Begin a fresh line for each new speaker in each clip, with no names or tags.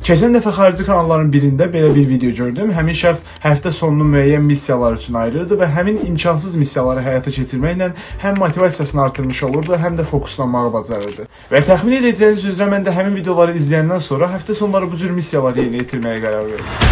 Keçən dəfə xarici kanalların birində belə bir video gördüm. Həmin şəxs həftə sonunu müəyyən missiyalar üçün ayırırdı və həmin imkansız missiyaları həyata keçirməklə həm motivasiyasını artırmış olurdu, həm də fokuslanmağı bacarırdı. Və təxmin edəcəyiniz üzrə mən də həmin videoları izləyəndən sonra həftə sonları bu cür missiyaları yerinə yetirməyə qərar verdim.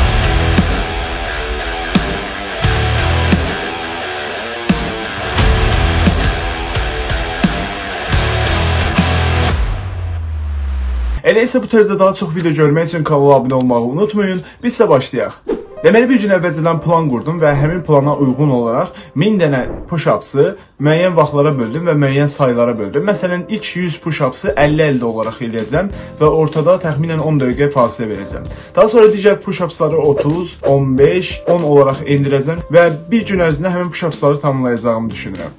Elə isə bu tərzdə daha çox video görmək üçün kanala abunə olmağı unutmayın. Biz isə başlayaq. Deməli bir gün əvvəlcədən plan qurdum və həmin plana uyğun olaraq 1000 dənə push-ups'ı müəyyən vaxtlara böldüm və müəyyən saylara böldüm. Məsələn, ilk 100 push-ups'ı 50-50 olaraq eləyəcəm və ortada təxminən 10 dəqiqə fasilə verəcəm. Daha sonra digər push-ups'ları 30, 15, 10 olaraq endirəcəm və bir gün ərzində həmin push-ups'ları tamamlayacağımı düşünürəm.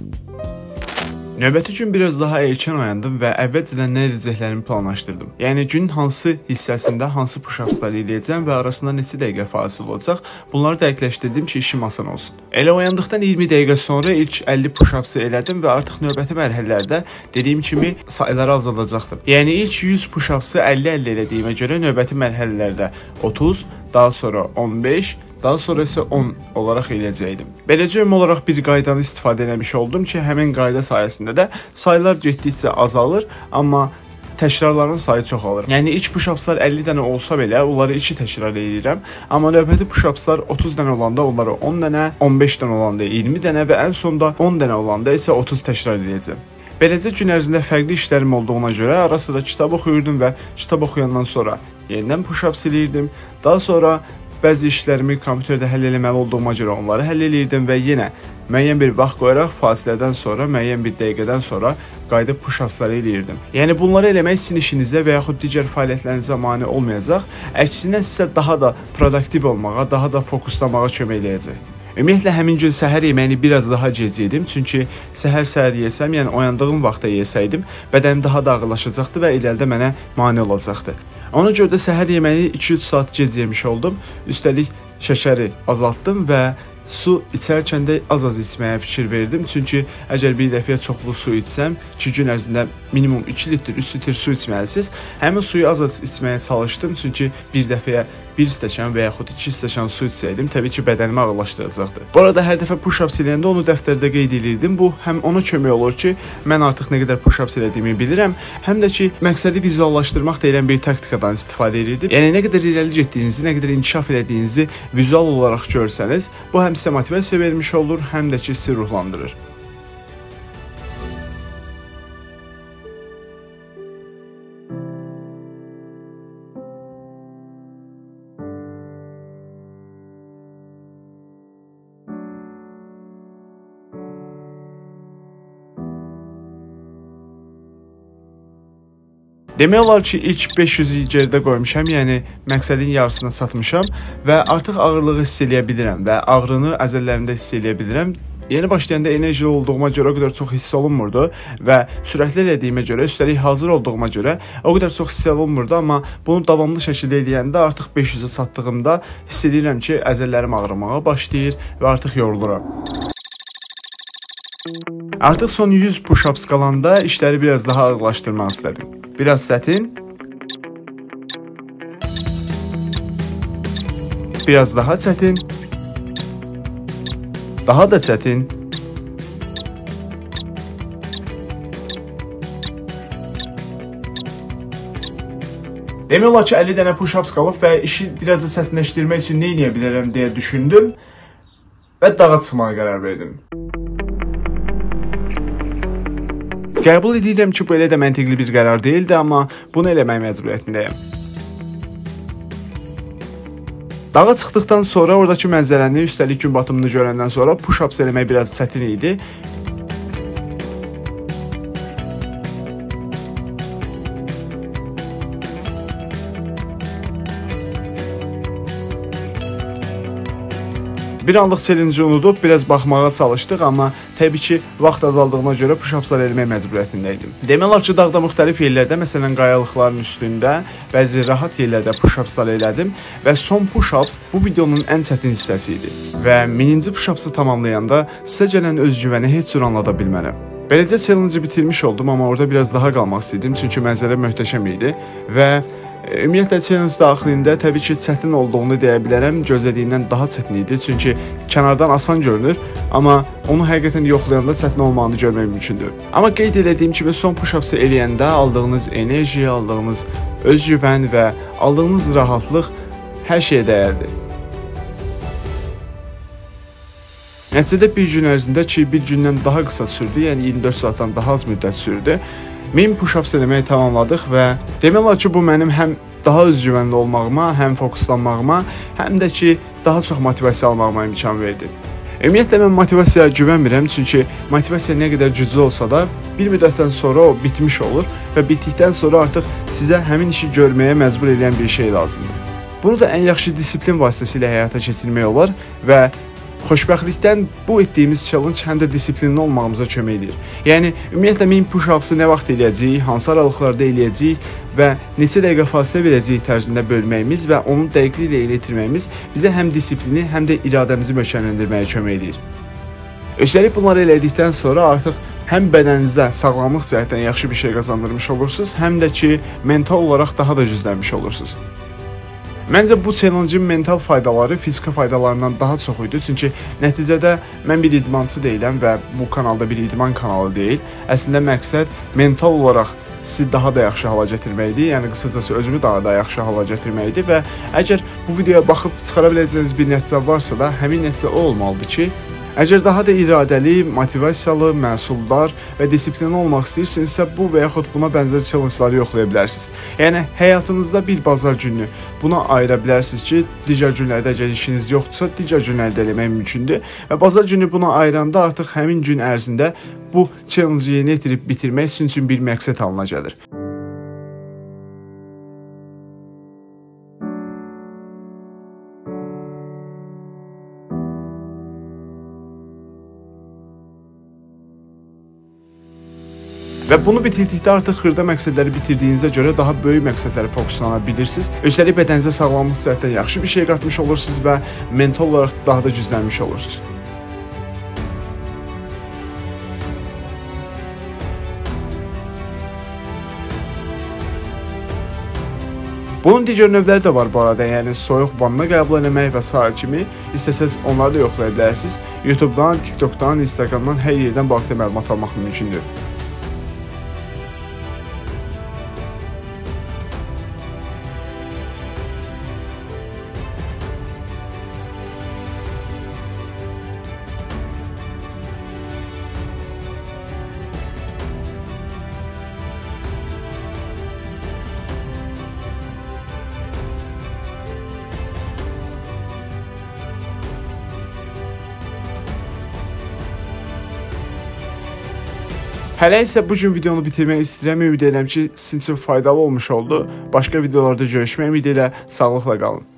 Növbəti gün biraz daha erkən oyandım və əvvəlcədən nə edəcəklərimi planlaşdırdım. Yəni günün hansı hissəsində hansı push-ups'ları eləyəcəm və arasında neçə dəqiqə fasilə olacaq, bunları dəqiqləşdirdim ki, işim asan olsun. Elə oyandıqdan 20 dəqiqə sonra ilk 50 push-ups'ı elədim və artıq növbəti mərhələlərdə dediyim kimi sayıları azaldacaqdım. Yəni ilk 100 push-ups'ı 50-50 elədiyimə görə növbəti mərhələlərdə 30, daha sonra 15, daha sonra isə 10 olaraq eləyəcəkdim. Beləcə ümumi olaraq bir qaydanı istifadə etmiş oldum ki, həmin qayda sayəsində də sayılar getdikcə azalır, amma təkrarların sayı çoxalır. Yəni ilk push-ups'lar 50 dənə olsa belə, onları 2 təkrar edirəm. Amma növbəti push-ups'lar 30 dənə olanda onları 10 dənə, 15 dənə olanda 20 dənə və ən sonda 10 dənə olanda isə 30 təkrar edəcəm. Beləcə gün ərzində fərqli işlərim olduğuna görə ara sıra kitab oxuyurdum və kitab oxuyandan sonra yenidən push-ups eləyirdim. Daha sonra bəzi işlərimi kompüterdə həll eləməli olduğuma görə onları həll eləyirdim və yenə müəyyən bir vaxt qoyaraq fasilədən sonra, müəyyən bir dəqiqədən sonra qayıdıb push-ups'ları eləyirdim. Yəni bunları eləmək sizin işinizə və yaxud digər fəaliyyətlərinizə mane olmayacaq, əksinə sizə daha da produktiv olmağa, daha da fokuslamağa kömək eləyəcək. Ümumiyyətlə həmin gün səhər yeməyini biraz daha gec yedim, çünki səhər yesəm, yəni oyandığım vaxtda yesəydim, bədənim daha da ağırlaşacaqdı və irəlidə mənə mane olacaqdı. Ona görə də səhər yeməyini 2-3 saat gec yemiş oldum. Üstəlik şəkəri azaltdım və su içərkən də az-az içməyə fikir verdim. Çünki əgər bir dəfəyə çoxlu su içsəm, 2 gün ərzində minimum 2 litr, 3 litr su içməlisiniz. Həmin suyu az-az içməyə çalışdım, çünki bir dəfəyə 1 stəkan və yaxud 2 stəkan su içsəydim, təbii ki, bədənimi ağırlaşdıracaqdı. Bu arada hər dəfə push-ups eləyəndə onu dəftərdə qeyd edirdim. Bu həm ona kömək olur ki, mən artıq nə qədər push-ups elədiyimi bilirəm, həm də ki, məqsədi vizuallaşdırmaq deyilən bir taktikadan istifadə edirdim. Yəni nə qədər irəli getdiyinizi, nə qədər inkişaf elədiyinizi vizual olaraq görsəniz, bu həm sizə motivasiya vermiş olur, həm də ki, sizi ruhlandırır. Demək olar ki, ilk 500-ü geridə qoymuşam, yəni məqsədin yarısına çatmışam və artıq ağırlığı hiss eləyə bilirəm və ağrını əzəllərimdə hiss eləyə bilirəm. Yeni başlayanda enerjili olduğuma görə o qədər çox hiss olunmurdu və sürətli elədiyimə görə, üstəlik hazır olduğuma görə o qədər çox hiss olunmurdu, amma bunu davamlı şəkildə eləyəndə artıq 500-ə çatdığımda hiss edirəm ki, əzəllərim ağrımağa başlayır və artıq yoruluram. Artıq son 100 push-ups qalanda işləri biraz daha ağırlaşdırmaq istədim. Biraz çətin, biraz daha çətin, daha da çətin, demək olar ki, 50 dənə push-ups qalıb və işi biraz da çətinləşdirmək üçün nə edə bilərəm deyə düşündüm və dağa çıxmağa qərar verdim. Qəbul edirəm ki, bu elə də məntiqli bir qərar deyildi, amma bunu eləmək məcburiyyətindəyəm. Dağa çıxdıqdan sonra oradakı mənzərəni, üstəlik gün batımını görəndən sonra push-ups eləmək biraz çətin idi. Bir anlıq challenge-i unudub, biraz baxmağa çalışdıq, amma təbii ki, vaxt azaldığına görə push-upslar eləmək məcburiyyətindəydim. Demək olar ki, dağda müxtəlif yerlərdə, məsələn, qayalıqların üstündə, bəzi rahat yerlərdə push-upslar elədim və son push-ups bu videonun ən çətin hissəsi idi. Və 1000-ci push-upsı tamamlayanda sizə gələn özgüvəni heç cür anlada bilmərəm. Beləcə challenge-i bitirmiş oldum, amma orada biraz daha qalmaq istəyirdim, çünki mənzərə möhtəşəm idi və Ümumiyyətlə challenge daxilində təbii ki, çətin olduğunu deyə bilərəm. Gözlədiyimdən daha çətin idi. Çünki kənardan asan görünür, amma onu həqiqətən yoxlayanda çətin olmağını görmək mümkündür. Amma qeyd etdiyim kimi son push-up'ı eləyəndə aldığınız enerji, aldığınız özgüvən və aldığınız rahatlıq hər şeyə dəyərdir. Nəticədə bir gün ərzində ki, bir gündən daha qısa sürdü, yəni 24 saatdan daha az müddət sürdü. 1000 push-ups eləməyi tamamladıq və demək olar ki, bu mənim həm daha özgüvənli olmağıma, həm fokuslanmağıma, həm də ki, daha çox motivasiya almağıma imkan verdi. Ümumiyyətlə, mən motivasiyaya güvənmirəm, çünki motivasiya nə qədər güclü olsa da, bir müddətdən sonra o bitmiş olur və bitdikdən sonra artıq sizə həmin işi görməyə məcbur edən bir şey lazımdır. Bunu da ən yaxşı disiplin vasitəsilə həyata keçirmək olar və xoşbəxtlikdən bu etdiyimiz challenge həm də disiplinli olmağımıza kömək edir. Yəni, ümumiyyətlə 1000 push-up'ı nə vaxt eləyəcəyik, hansı aralıqlarda eləyəcəyik və neçə dəqiqə fasilə verəcəyik tərzində bölməyimiz və onu dəqiqliklə elə itirməyimiz bizə həm disiplini, həm də iradəmizi möhkəmləndirməyə kömək edir. Üstəlik bunları elədikdən sonra artıq həm bədəninizdə sağlamlıq cəhətdən yaxşı bir şey qazandırmış olursunuz, həm də ki, mental olaraq daha da güclənmiş olursunuz. Məncə bu challenge-ın mental faydaları fiziki faydalarından daha çox idi. Çünki nəticədə mən bir idmançı deyiləm və bu kanalda bir idman kanalı deyil. Əslində məqsəd mental olaraq sizi daha da yaxşı hala gətirməkdir. Yəni qısacası özümü daha da yaxşı hala gətirməkdir və əgər bu videoya baxıb çıxara biləcəyiniz bir nəticə varsa da, həmin nəticə o olmalıdır ki, əgər daha da iradəli, motivasiyalı, məhsuldar və disiplinli olmaq istəyirsinizsə, bu və yaxud buna bənzər challenge-ları yoxlaya bilərsiniz. Yəni, həyatınızda bir bazar günü buna ayıra bilərsiniz ki, digər günlərdə əgər işiniz yoxdursa, digər günlərdə eləmək mümkündür və bazar günü buna ayıranda artıq həmin gün ərzində bu challenge-ı yerinə yetirib bitirmək sizin üçün bir məqsəd halına gəlir. Və bunu bitirdikdə artıq xırda məqsədləri bitirdiyinizə görə daha böyük məqsədlərə fokuslana bilirsiniz. Üstəlik bədəninizə sağlamlıq cəhətdən yaxşı bir şey qatmış olursunuz və mental olaraq daha da güclənmiş olursunuz. Bunun digər növləri də var bu arada, yəni soyuq vanna qəbul etmək və s. kimi istəsəz onları da yoxlaya bilərsiniz. YouTube-dan, TikTok-dan, Instagram-dan hər yerdən bu haqda məlumat almaq mümkündür. Hələ isə bu gün videonu bitirmək istəyirəm. Ümid edirəm ki, sizin üçün faydalı olmuş oldu. Başqa videolarda görüşmək ümidi ilə sağlıqla qalın.